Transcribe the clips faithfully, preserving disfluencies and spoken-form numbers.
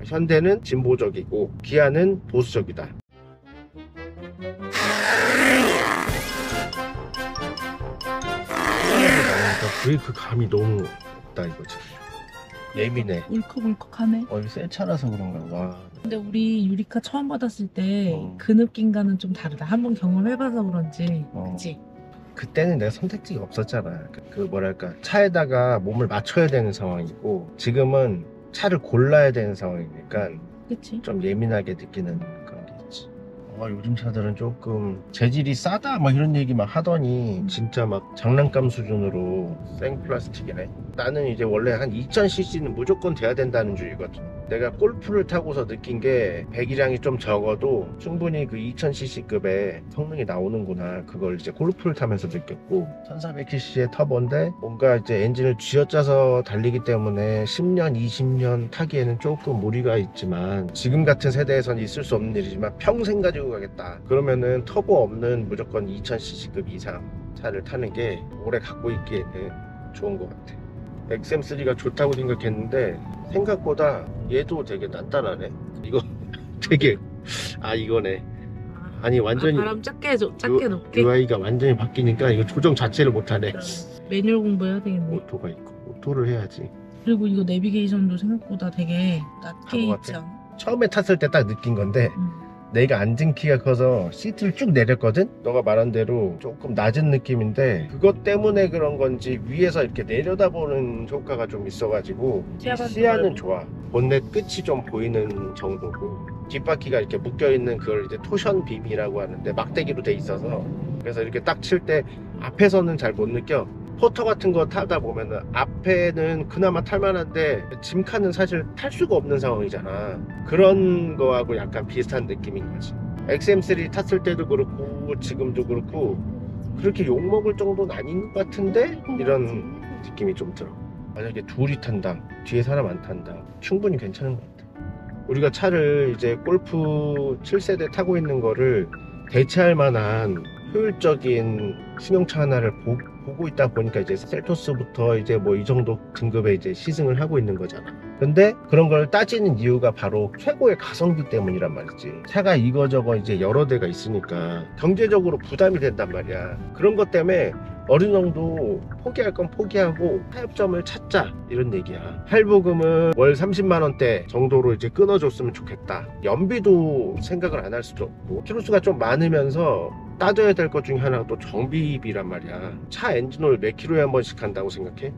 현대는 진보적이고 기아는 보수적이다. 브레이크 감이 너무 없다 이거지. 예민해. 울컥울컥하네. 어, 이거 새 차라서 그런가 봐. 근데 우리 유리카 처음 받았을 때 그 어. 느낌과는 좀 다르다. 한번 경험해봐서 그런지. 어. 그치? 그때는 내가 선택지가 없었잖아. 그, 그 뭐랄까 차에다가 몸을 맞춰야 되는 상황이고, 지금은 차를 골라야 되는 상황이니까 그치? 좀 예민하게 느끼는 그런 게 있지. 어, 요즘 차들은 조금 재질이 싸다 막 이런 얘기 막 하더니 진짜 막 장난감 수준으로 생 플라스틱이네. 나는 이제 원래 한 이천 씨씨는 무조건 돼야 된다는 주의거든. 내가 골프를 타고서 느낀 게 배기량이 좀 적어도 충분히 그 이천 씨씨급의 성능이 나오는구나. 그걸 이제 골프를 타면서 느꼈고, 천사백 씨씨의 터보인데 뭔가 이제 엔진을 쥐어짜서 달리기 때문에 십 년, 이십 년 타기에는 조금 무리가 있지만, 지금 같은 세대에선 있을 수 없는 일이지만 평생 가지고 가겠다 그러면은 터보 없는 무조건 이천 씨씨급 이상 차를 타는 게 오래 갖고 있기에는 좋은 것 같아. 엑스엠쓰리가 좋다고 생각했는데 생각보다 얘도 되게 단단하네. 이거 되게 아 이거네. 아니 완전히 아, 바람 작게 줘, 작게 유, 높게. 유아이가 완전히 바뀌니까 이거 조정 자체를 못하네. 매뉴얼 공부해야 되겠네. 오토가 있고 오토를 해야지. 그리고 이거 내비게이션도 생각보다 되게 낮게 바보 있지 같아. 않아? 처음에 탔을 때 딱 느낀 건데 응. 내가 앉은 키가 커서 시트를 쭉 내렸거든? 너가 말한 대로 조금 낮은 느낌인데 그것 때문에 그런 건지 위에서 이렇게 내려다보는 효과가 좀 있어가지고 시야가 시야는 넓고. 좋아. 본넷 끝이 좀 보이는 정도고, 뒷바퀴가 이렇게 묶여있는 그걸 이제 토션 빔이라고 하는데 막대기로 돼 있어서, 그래서 이렇게 딱 칠 때 앞에서는 잘 못 느껴. 포터 같은 거 타다 보면은 앞에는 그나마 탈만한데 짐칸은 사실 탈 수가 없는 상황이잖아. 그런 거하고 약간 비슷한 느낌인 거지. 엑스엠쓰리 탔을 때도 그렇고 지금도 그렇고 그렇게 욕먹을 정도는 아닌 것 같은데 이런 느낌이 좀 들어. 만약에 둘이 탄다, 뒤에 사람 안 탄다, 충분히 괜찮은 것 같아. 우리가 차를 이제 골프 칠 세대 타고 있는 거를 대체할 만한 효율적인 승용차 하나를 보, 보고 있다 보니까 이제 셀토스부터 이제 뭐 이 정도 등급에 이제 시승을 하고 있는 거잖아. 근데 그런 걸 따지는 이유가 바로 최고의 가성비 때문이란 말이지. 차가 이거저거 이제 여러 대가 있으니까 경제적으로 부담이 된단 말이야. 그런 것 때문에 어느 정도 포기할 건 포기하고 타협점을 찾자 이런 얘기야. 할부금은 월 삼십만 원대 정도로 이제 끊어줬으면 좋겠다. 연비도 생각을 안 할 수도 없고, 키로수가 좀 많으면서 따져야 될 것 중에 하나가 또 정비비란 말이야. 차 엔진오일 몇 킬로에 한 번씩 한다고 생각해?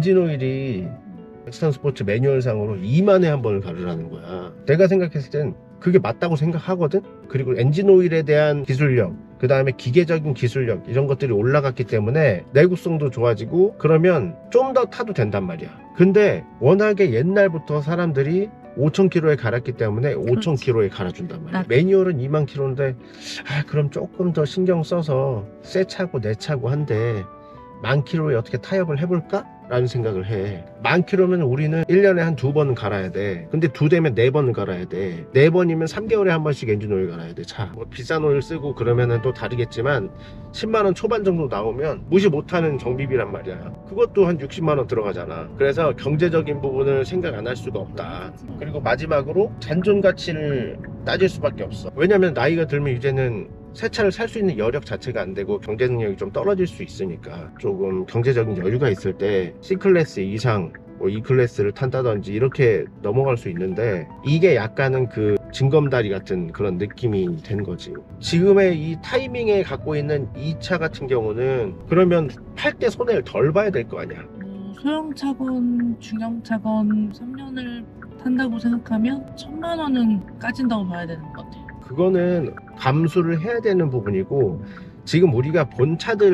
엔진오일이 엑스턴 스포츠 매뉴얼상으로 이만에 한 번을 가르라는 거야. 내가 생각했을 땐 그게 맞다고 생각하거든. 그리고 엔진오일에 대한 기술력, 그 다음에 기계적인 기술력 이런 것들이 올라갔기 때문에 내구성도 좋아지고 그러면 좀 더 타도 된단 말이야. 근데 워낙에 옛날부터 사람들이 오천 킬로에 갈았기 때문에 오천 킬로에 갈아준단 말이야. 매뉴얼은 이만 킬로인데 아 그럼 조금 더 신경 써서 새 차고 내 차고 한데 만 킬로에 어떻게 타협을 해볼까? 라는 생각을 해. 만 킬로면 우리는 일 년에 한 두 번은 갈아야 돼. 근데 두 대면 네 번은 갈아야 돼. 네 번이면 삼 개월에 한 번씩 엔진 오일 갈아야 돼. 차 뭐 비싼 오일 쓰고 그러면은 또 다르겠지만 십만 원 초반 정도 나오면 무시 못하는 정비비란 말이야. 그것도 한 육십만 원 들어가잖아. 그래서 경제적인 부분을 생각 안 할 수가 없다. 그리고 마지막으로 잔존 가치를 따질 수밖에 없어. 왜냐면 나이가 들면 이제는 새 차를 살 수 있는 여력 자체가 안 되고 경제 능력이 좀 떨어질 수 있으니까 조금 경제적인 여유가 있을 때 C클래스 이상 뭐 E클래스를 탄다든지 이렇게 넘어갈 수 있는데, 이게 약간은 그 징검다리 같은 그런 느낌이 된 거지. 지금의 이 타이밍에 갖고 있는 이 차 같은 경우는 그러면 팔 때 손해를 덜 봐야 될 거 아니야. 뭐 소형차건 중형차건 삼 년을 탄다고 생각하면 천만 원은 까진다고 봐야 되는 것 같아요. 그거는 감수를 해야 되는 부분이고, 지금 우리가 본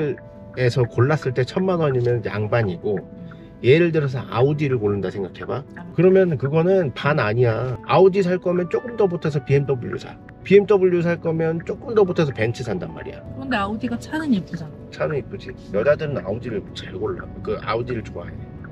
차들에서 골랐을 때 천만 원이면 양반이고, 예를 들어서 아우디를 고른다 생각해봐. 그러면 그거는 반 아니야. 아우디 살 거면 조금 더 보태서 비엠더블유 사. 비엠더블유 살 거면 조금 더 보태서 벤츠 산단 말이야. 그런데 아우디가 차는 예쁘잖아. 차는 이쁘지. 여자들은 아우디를 잘 골라. 그 아우디를 좋아해.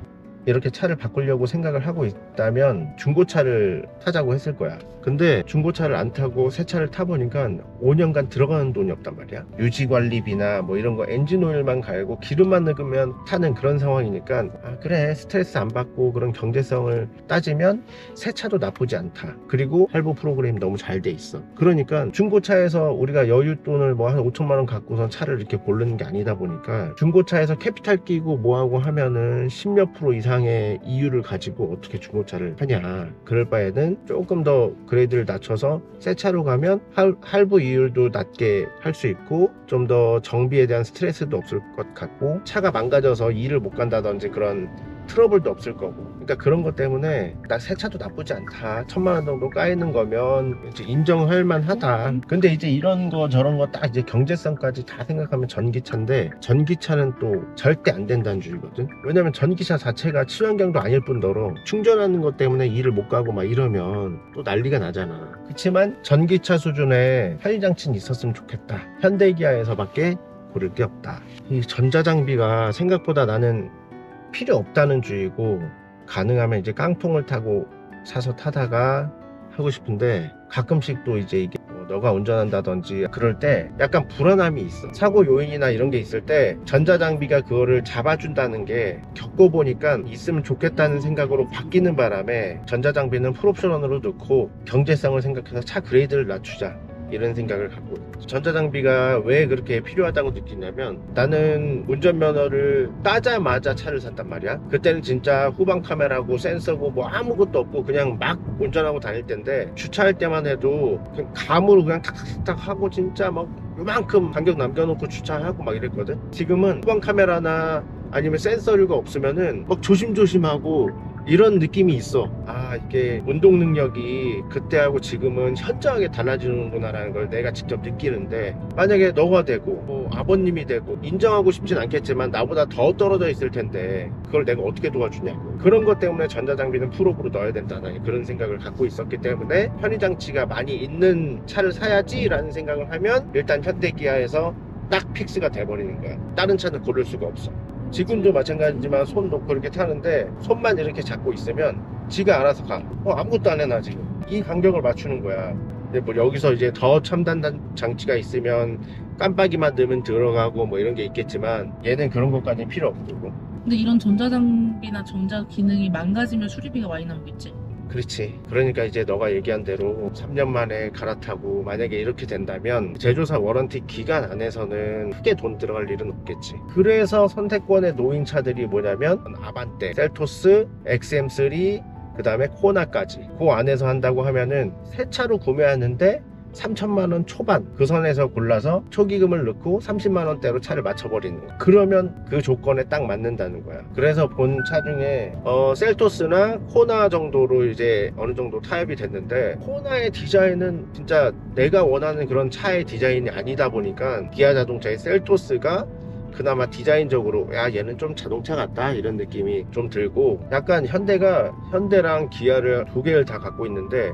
이렇게 차를 바꾸려고 생각을 하고 있다면 중고차를 타자고 했을 거야. 근데 중고차를 안 타고 새 차를 타보니까 오 년간 들어가는 돈이 없단 말이야. 유지관리비나 뭐 이런 거 엔진 오일만 갈고 기름만 넣으면 타는 그런 상황이니까 아 그래 스트레스 안 받고 그런 경제성을 따지면 새 차도 나쁘지 않다. 그리고 할부 프로그램이 너무 잘 돼 있어. 그러니까 중고차에서 우리가 여윳돈을 뭐 한 오천만 원 갖고선 차를 이렇게 고르는 게 아니다 보니까 중고차에서 캐피탈 끼고 뭐하고 하면은 십몇 프로 이상의 이율을 가지고 어떻게 중고차를 하냐. 그럴 바에는 조금 더 그레이드를 낮춰서 새 차로 가면 할, 할부 이율도 낮게 할 수 있고 좀 더 정비에 대한 스트레스도 없을 것 같고 차가 망가져서 일을 못 간다든지 그런 트러블도 없을 거고. 그러니까 그런 것 때문에 나 새 차도 나쁘지 않다. 천만 원 정도 까이는 거면 이제 인정할 만하다. 근데 이제 이런 거 저런 거 딱 이제 경제성까지 다 생각하면 전기차인데 전기차는 또 절대 안 된다는 주의거든. 왜냐면 전기차 자체가 친환경도 아닐 뿐더러 충전하는 것 때문에 일을 못 가고 막 이러면 또 난리가 나잖아. 그렇지만 전기차 수준의 편의장치는 있었으면 좋겠다. 현대기아에서밖에 고를 게 없다. 이 전자장비가 생각보다 나는 필요 없다는 주의고 가능하면 이제 깡통을 타고 사서 타다가 하고 싶은데 가끔씩 또 이제 이게 뭐 너가 운전한다든지 그럴 때 약간 불안함이 있어. 사고 요인이나 이런 게 있을 때 전자장비가 그거를 잡아준다는 게 겪어보니까 있으면 좋겠다는 생각으로 바뀌는 바람에 전자장비는 풀옵션으로 넣고 경제성을 생각해서 차 그레이드를 낮추자 이런 생각을 갖고 있어요. 전자장비가 왜 그렇게 필요하다고 느끼냐면 나는 운전면허를 따자마자 차를 샀단 말이야. 그때는 진짜 후방 카메라고 센서고 뭐 아무것도 없고 그냥 막 운전하고 다닐 때인데 주차할 때만 해도 그냥 감으로 그냥 탁탁탁 하고 진짜 막 요만큼 간격 남겨놓고 주차하고 막 이랬거든. 지금은 후방 카메라나 아니면 센서류가 없으면은 막 조심조심하고 이런 느낌이 있어. 아 이게 운동 능력이 그때하고 지금은 현저하게 달라지는구나 라는 걸 내가 직접 느끼는데 만약에 너가 되고 뭐 아버님이 되고 인정하고 싶진 않겠지만 나보다 더 떨어져 있을 텐데 그걸 내가 어떻게 도와주냐고. 그런 것 때문에 전자장비는 풀업으로 넣어야 된다는 그런 생각을 갖고 있었기 때문에 편의장치가 많이 있는 차를 사야지 라는 생각을 하면 일단 현대기아에서 딱 픽스가 돼버리는 거야. 다른 차는 고를 수가 없어. 지금도 마찬가지지만 손 놓고 이렇게 타는데 손만 이렇게 잡고 있으면 지가 알아서 가. 어, 아무것도 안 해놔 지금. 이 간격을 맞추는 거야. 근데 뭐 여기서 이제 더 첨단 장치가 있으면 깜빡이만 넣으면 들어가고 뭐 이런 게 있겠지만 얘는 그런 것까지는 필요 없고. 근데 이런 전자장비나 전자 기능이 망가지면 수리비가 많이 나오겠지? 그렇지. 그러니까 이제 너가 얘기한 대로 삼 년 만에 갈아타고 만약에 이렇게 된다면 제조사 워런티 기간 안에서는 크게 돈 들어갈 일은 없겠지. 그래서 선택권에 놓인 차들이 뭐냐면 아반떼, 셀토스, 엑스엠 쓰리, 그 다음에 코나까지 그 안에서 한다고 하면은 새 차로 구매하는데 삼천만 원 초반 그 선에서 골라서 초기금을 넣고 삼십만 원대로 차를 맞춰버리는 거야. 그러면 그 조건에 딱 맞는다는 거야. 그래서 본 차 중에 어, 셀토스나 코나 정도로 이제 어느 정도 타협이 됐는데 코나의 디자인은 진짜 내가 원하는 그런 차의 디자인이 아니다 보니까 기아 자동차의 셀토스가 그나마 디자인적으로 야 얘는 좀 자동차 같다 이런 느낌이 좀 들고 약간 현대가 현대랑 기아를 두 개를 다 갖고 있는데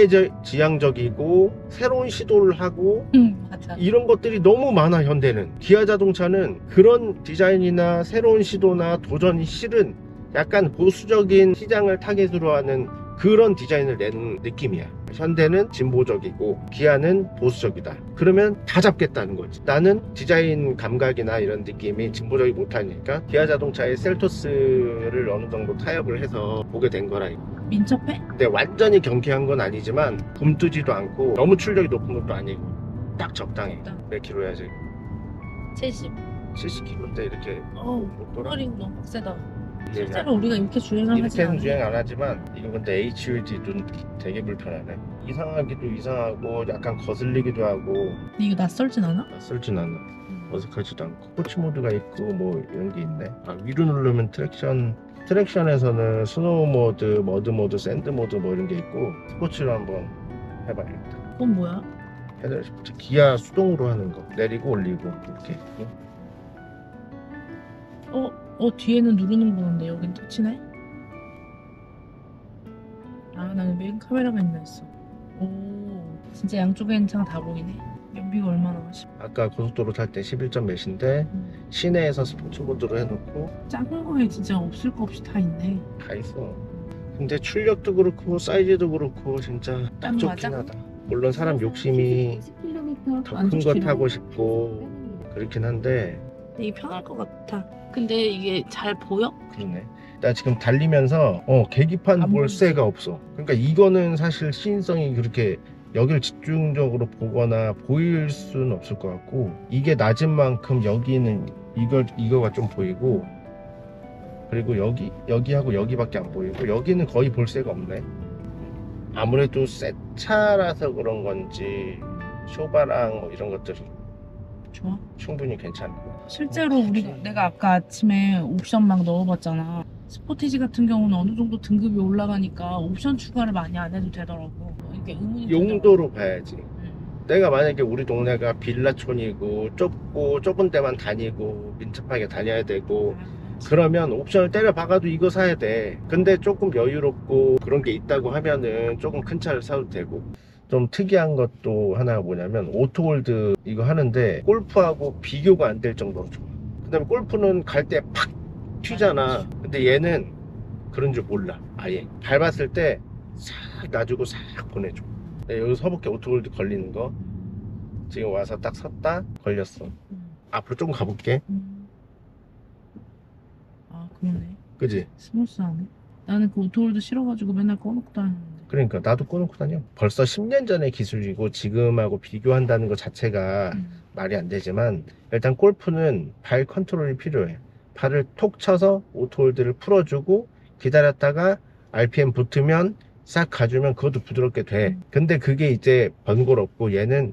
미래지향적이고 새로운 시도를 하고 응 맞아. 이런 것들이 너무 많아. 현대는 기아 자동차는 그런 디자인이나 새로운 시도나 도전이 싫은 약간 보수적인 시장을 타겟으로 하는 그런 디자인을 내는 느낌이야. 현대는 진보적이고 기아는 보수적이다. 그러면 다 잡겠다는 거지. 나는 디자인 감각이나 이런 느낌이 진보적이 못하니까 기아 자동차의 셀토스를 어느 정도 타협을 해서 보게 된 거라. 민첩해? 근데 완전히 경쾌한 건 아니지만 굼뜨지도 않고 너무 출력이 높은 것도 아니고 딱 적당해. 몇 킬로야 지금? 칠십. 칠십 킬로인데 이렇게 어우 못 돌아? 꼬리가 너무 빡세다. 이게 실제로 우리가 이렇게 주행을 하지 이렇게는 않아. 주행 안 하지만 이거 근데 에이치유디 눈 되게 불편하네. 이상하기도 이상하고 약간 거슬리기도 하고 근데 이거 낯설진 않아? 낯설진 않아. 어색하지도 않고 스포츠 모드가 있고 뭐 이런 게 있네. 아, 위로 누르면 트랙션 트랙션에서는 스노우 모드, 머드 모드, 샌드 모드 뭐 이런 게 있고 스포츠로 한번 해봐야겠다. 그건 뭐야? 페달 시프트 기아 수동으로 하는 거 내리고 올리고 이렇게 있고. 어? 어 뒤에는 누르는 거는데 여긴 터치네? 아 나는 메인 카메라가 있나 했어. 오 진짜 양쪽에 있는 차가 다 보이네. 연비가 얼마나 하시? 아까 고속도로 탈 때 십일 점 몇인데 음. 시내에서 스포츠 모드로 해놓고 작은 거에 진짜 없을 거 없이 다 있네. 다 있어. 근데 출력도 그렇고 사이즈도 그렇고 진짜 딱 딱 좋긴 맞아? 하다. 물론 사람 욕심이 더 안 큰 거 좋긴 타고 싶고 그렇긴 한데 되게 편할 것 같아. 근데 이게 잘 보여? 그러네. 나 지금 달리면서 어 계기판 안 볼 보이지? 새가 없어. 그러니까 이거는 사실 시인성이 그렇게 여기를 집중적으로 보거나 보일 수는 없을 것 같고, 이게 낮은 만큼 여기는 이걸 이거가 좀 보이고, 그리고 여기 여기하고 여기밖에 안 보이고, 여기는 거의 볼 새가 없네. 아무래도 새 차라서 그런 건지 쇼바랑 뭐 이런 것들이 좋아. 충분히 괜찮은 거. 실제로 우리 내가 아까 아침에 옵션 막 넣어봤잖아. 스포티지 같은 경우는 어느 정도 등급이 올라가니까 옵션 추가를 많이 안 해도 되더라고. 이게 의문이 용도로 봐야지. 음. 내가 만약에 우리 동네가 빌라촌이고 좁고 좁은 데만 다니고 민첩하게 다녀야 되고 그러면 옵션을 때려 박아도 이거 사야 돼. 근데 조금 여유롭고 그런 게 있다고 하면은 조금 큰 차를 사도 되고. 좀 특이한 것도 하나 뭐냐면 오토홀드 이거 하는데 골프하고 비교가 안 될 정도로 좋아. 그 다음에 골프는 갈 때 팍 튀잖아. 근데 얘는 그런 줄 몰라. 아예 밟았을 때 싹 놔주고 싹 보내줘. 네, 여기 서볼게. 오토홀드 걸리는 거 지금 와서 딱 섰다 걸렸어. 음. 앞으로 조금 가볼게. 음. 아 그러네. 그지? 스무스하네. 나는 그 오토홀드 싫어가지고 맨날 꺼놓고 다녔는데. 그러니까 나도 꺼놓고 다녀. 벌써 십 년 전의 기술이고 지금하고 비교한다는 것 자체가 음. 말이 안 되지만, 일단 골프는 발 컨트롤이 필요해. 발을 톡 쳐서 오토홀드를 풀어주고 기다렸다가 알피엠 붙으면 싹 가주면 그것도 부드럽게 돼. 근데 그게 이제 번거롭고 얘는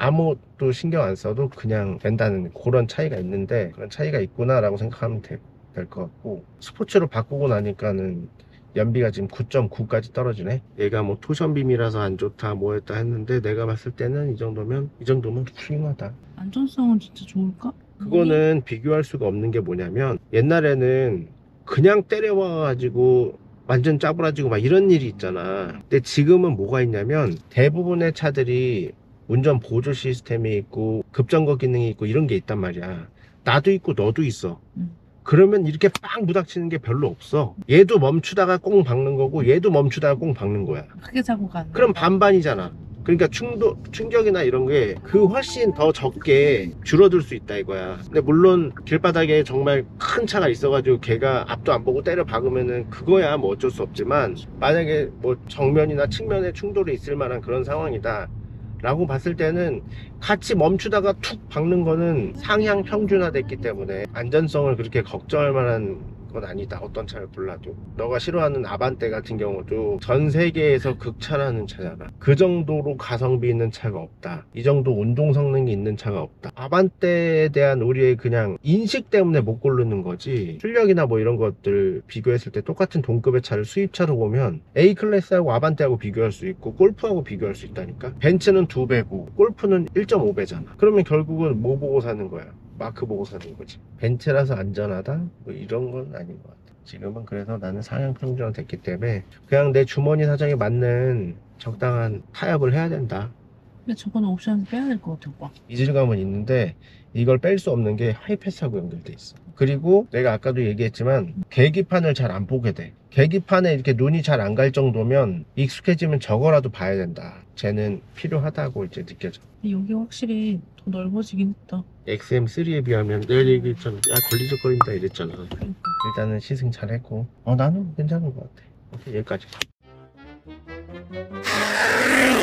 아무것도 신경 안 써도 그냥 된다는 그런 차이가 있는데, 그런 차이가 있구나 라고 생각하면 될 것 같고, 스포츠로 바꾸고 나니까는 연비가 지금 구 점 구까지 떨어지네. 얘가 뭐 토션빔이라서 안 좋다 뭐 했다 했는데, 내가 봤을 때는 이 정도면 이 정도면 훌륭하다. 안전성은 진짜 좋을까? 그거는 비교할 수가 없는 게 뭐냐면, 옛날에는 그냥 때려와가지고 완전 짜부라지고 막 이런 일이 있잖아. 근데 지금은 뭐가 있냐면 대부분의 차들이 운전 보조 시스템이 있고 급정거 기능이 있고 이런 게 있단 말이야. 나도 있고 너도 있어. 음. 그러면 이렇게 빵 부닥치는 게 별로 없어. 얘도 멈추다가 꽁 박는 거고 얘도 멈추다가 꽁 박는 거야. 크게 사고가 안 나. 그럼 반반이잖아. 그러니까 충도, 충격이나 이런 게 그 훨씬 더 적게 줄어들 수 있다 이거야. 근데 물론 길바닥에 정말 큰 차가 있어가지고 걔가 앞도 안 보고 때려 박으면은 그거야 뭐 어쩔 수 없지만, 만약에 뭐 정면이나 측면에 충돌이 있을 만한 그런 상황이다 라고 봤을 때는 같이 멈추다가 툭 박는 거는 상향 평준화 됐기 때문에 안전성을 그렇게 걱정할 만한 건 아니다. 어떤 차를 골라도. 너가 싫어하는 아반떼 같은 경우도 전 세계에서 극찬하는 차잖아. 그 정도로 가성비 있는 차가 없다. 이 정도 운동 성능이 있는 차가 없다. 아반떼에 대한 우리의 그냥 인식 때문에 못 고르는 거지, 출력이나 뭐 이런 것들 비교했을 때 똑같은 동급의 차를 수입차로 보면 A클래스하고 아반떼하고 비교할 수 있고 골프하고 비교할 수 있다니까. 벤츠는 두 배고 골프는 일 점 오 배잖아. 그러면 결국은 뭐 보고 사는 거야? 마크 보고 사는 거지. 벤츠라서 안전하다? 뭐 이런 건 아닌 것 같아. 지금은 그래서 나는 상향 평준화 됐기 때문에 그냥 내 주머니 사정에 맞는 적당한 타협을 해야 된다. 근데 저거는 옵션을 빼야 될 것 같아, 오빠. 이질감은 있는데 이걸 뺄 수 없는 게 하이패스하고 연결돼 있어. 그리고 내가 아까도 얘기했지만 계기판을 잘 안 보게 돼. 계기판에 이렇게 눈이 잘 안 갈 정도면 익숙해지면 저거라도 봐야 된다. 쟤는 필요하다고 이제 느껴져. 근데 여기 확실히 더 넓어지긴 했다. 엑스엠 쓰리에 비하면 내가 얘기했잖아. 야 걸리적거린다 이랬잖아. 그러니까. 일단은 시승 잘 했고, 어 나는 괜찮은 것 같아. 오케이, 여기까지.